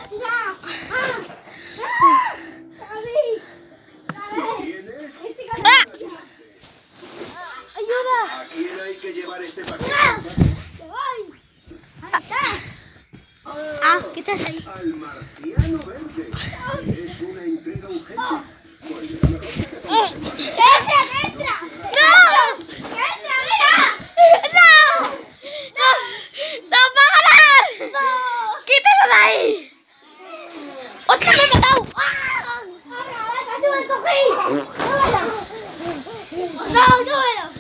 ¡Ayuda! ¿A quién hay que llevar este paquete? ¿Qué estás ahí? Al marciano verde. Es una entrega urgente. Pues será mejor que te pongas en marcha. ¡Que entra! ¡No! ¡Que entra, mira! ¡No! ¡No! ¡No va a ganar! ¡No! ¡Quítalo de ahí! ¡Otra me he matado! ¡Ah! ¡Ahora, casi me cogí! ¡Súbelo! ¡No, súbelo!